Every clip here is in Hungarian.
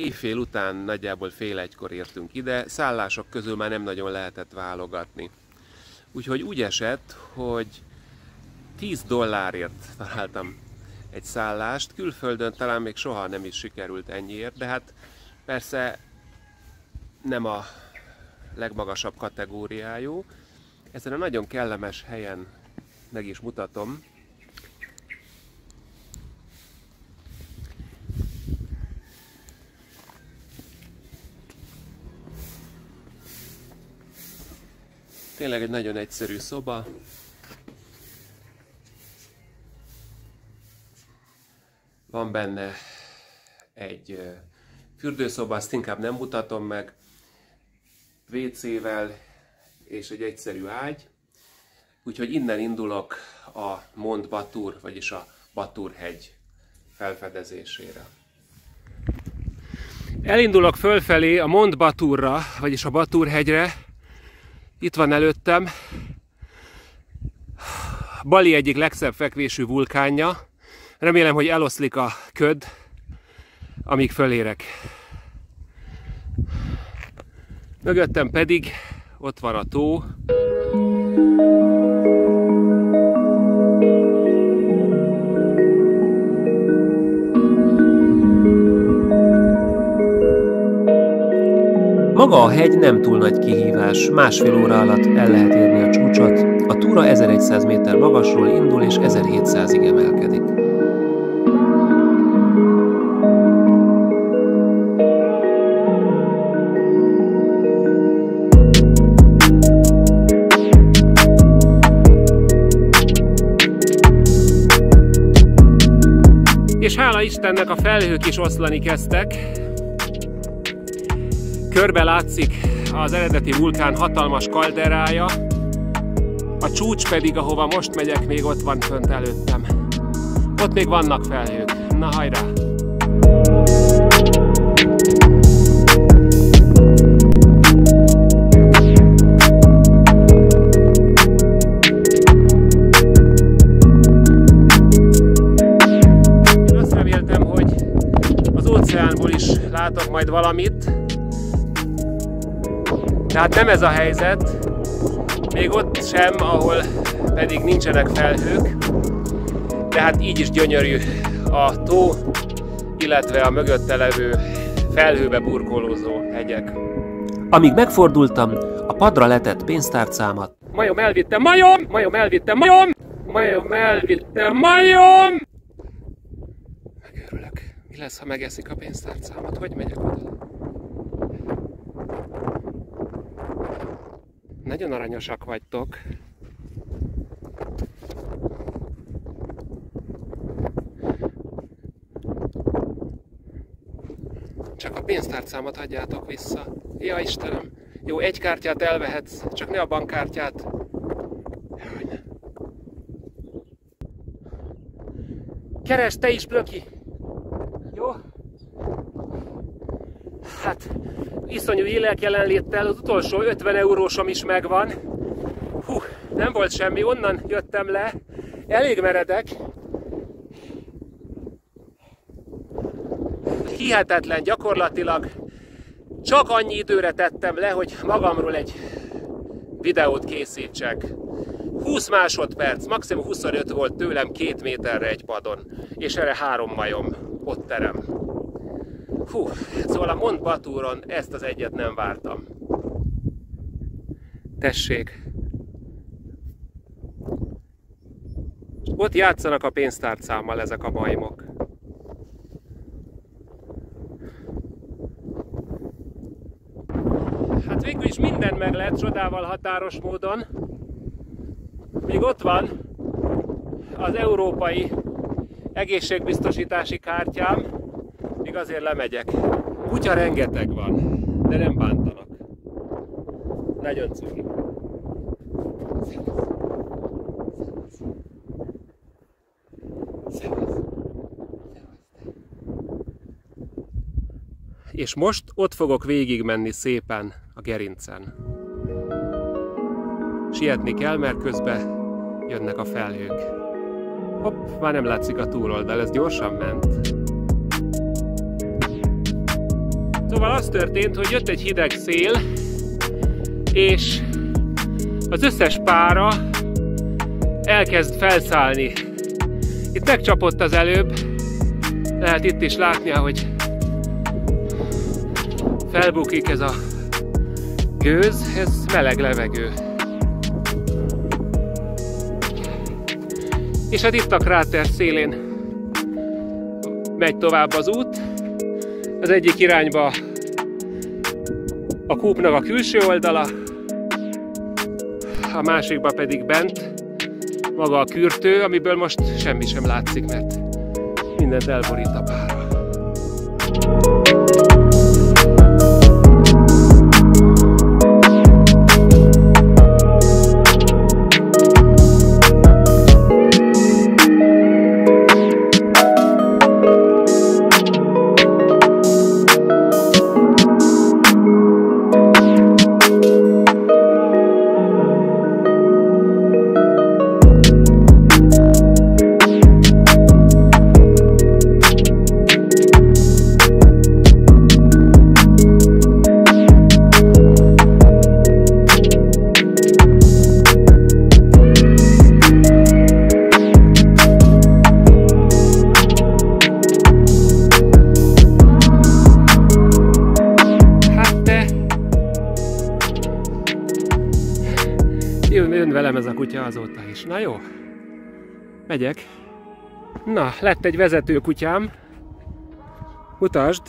éjfél után nagyjából fél egykor értünk ide, szállások közül már nem nagyon lehetett válogatni. Úgyhogy úgy esett, hogy $10 találtam egy szállást, külföldön talán még soha nem is sikerült ennyiért, de hát persze nem a legmagasabb kategóriájú. Ezen a nagyon kellemes helyen meg is mutatom. Tényleg egy nagyon egyszerű szoba. Van benne egy fürdőszoba, azt inkább nem mutatom meg, WC-vel és egy egyszerű ágy. Úgyhogy innen indulok a Mont Batur, vagyis a Batur-hegy felfedezésére. Elindulok fölfelé a Mont Baturra, vagyis a Batur-hegyre. Itt van előttem Bali egyik legszebb fekvésű vulkánja. Remélem, hogy eloszlik a köd, amíg fölérek. Mögöttem pedig ott van a tó. Maga a hegy nem túl nagy kihívás, másfél óra alatt el lehet érni a csúcsot. A túra 1100 méter magasról indul és 1700-ig emelkedik. És hála Istennek a felhők is oszlani kezdtek. Körbe látszik az eredeti vulkán hatalmas kalderája, a csúcs pedig, ahova most megyek, még ott van fönt előttem. Ott még vannak felhők. Na hajrá! Én azt reméltem, hogy az óceánból is látok majd valamit. Tehát nem ez a helyzet, még ott sem, ahol pedig nincsenek felhők, de hát így is gyönyörű a tó, illetve a mögötte levő felhőbe burkolózó hegyek. Amíg megfordultam, a padra letett pénztárcámat. Majom elvittem, majom! Majom elvittem, majom! Majom elvittem, majom! Megőrülök. Mi lesz, ha megeszik a pénztárcámat? Hogy megyek oda? Nagyon aranyosak vagytok. Csak a pénztárcámat adjátok vissza. Ja, Istenem! Jó, egy kártyát elvehetsz, csak ne a bankkártyát. Jaj, ne. Keresd te is, Blöki! Jó? Hát, iszonyú lélekjelenléttel az utolsó 50 eurósom is megvan. Hú, nem volt semmi, onnan jöttem le. Elég meredek. Hihetetlen, gyakorlatilag csak annyi időre tettem le, hogy magamról egy videót készítsek. 20 másodperc, maximum 25 volt tőlem 2 méterre egy padon, és erre 3 majom ott terem. Hú, szóval a Mont Baturon ezt az egyet nem vártam. Tessék! Ott játszanak a pénztárcámmal ezek a majmok. Hát végül is minden meg lehet, csodával határos módon. Még ott van az európai egészségbiztosítási kártyám, még azért lemegyek. Kutya rengeteg van, de nem bántanak. Nagyon cuki. És most ott fogok végigmenni szépen a gerincen. Sietni kell, mert közben jönnek a felhők. Hopp, már nem látszik a túloldal, ez gyorsan ment. Szóval az történt, hogy jött egy hideg szél, és az összes pára elkezd felszállni. Itt megcsapott az előbb, lehet itt is látni, ahogy felbukik ez a gőz, ez meleg levegő. És hát itt a kráter szélén megy tovább az út. Az egyik irányba a kúpnak a külső oldala, a másikba pedig bent maga a kürtő, amiből most semmi sem látszik, mert mindent elborít a pára. Jön velem ez a kutya azóta is. Na jó, megyek. Na, lett egy vezető kutyám. Mutasd.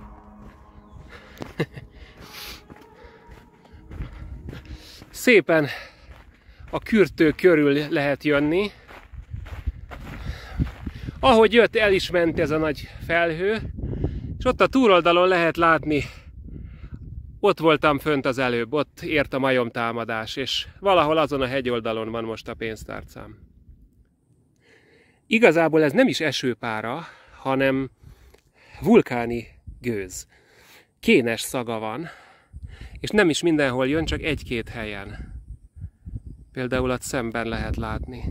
Szépen a kürtő körül lehet jönni. Ahogy jött, el is ment ez a nagy felhő, és ott a túloldalon lehet látni, ott voltam fönt az előbb, ott ért a majomtámadás, és valahol azon a hegyoldalon van most a pénztárcám. Igazából ez nem is esőpára, hanem vulkáni gőz. Kénes szaga van, és nem is mindenhol jön, csak egy-két helyen. Például ott szemben lehet látni.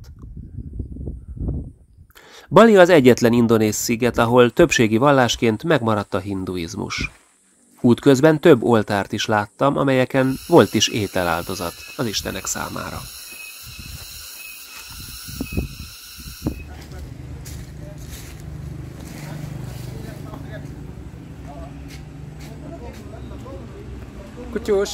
Bali az egyetlen indonéz sziget, ahol többségi vallásként megmaradt a hinduizmus. Útközben több oltárt is láttam, amelyeken volt is ételáldozat az istenek számára. Kutyus!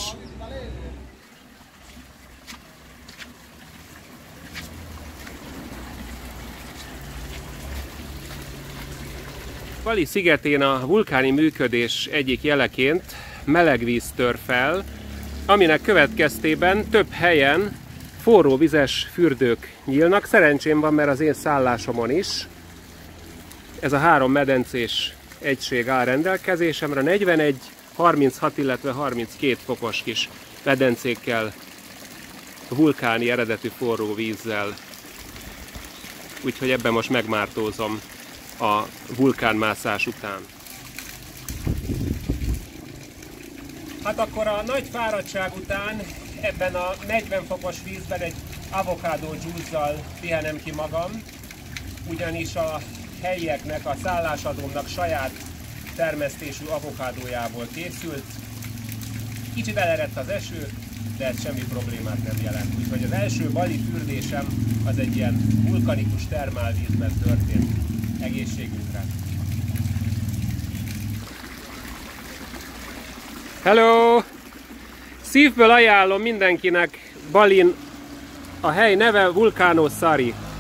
Bali szigetén a vulkáni működés egyik jeleként melegvíz tör fel, aminek következtében több helyen forró vizes fürdők nyílnak. Szerencsém van, mert az én szállásomon is ez a 3 medencés egység áll rendelkezésemre, 41, 36, illetve 32 fokos kis medencékkel, vulkáni eredetű forró vízzel. Úgyhogy ebben most megmártózom a vulkánmászás után. Hát akkor a nagy fáradtság után ebben a 40 fokos vízben egy avokádó dzsúzzal pihenem ki magam, ugyanis a helyieknek, a szállásadómnak saját termesztésű avokádójából készült. Kicsit elerett az eső, de ez semmi problémát nem jelent. Úgyhogy az első bali fürdésem az egy ilyen vulkanikus termálvízben történt. Egészségünkre! Hello! Szívből ajánlom mindenkinek Balin, a hely neve Vulcano Sari.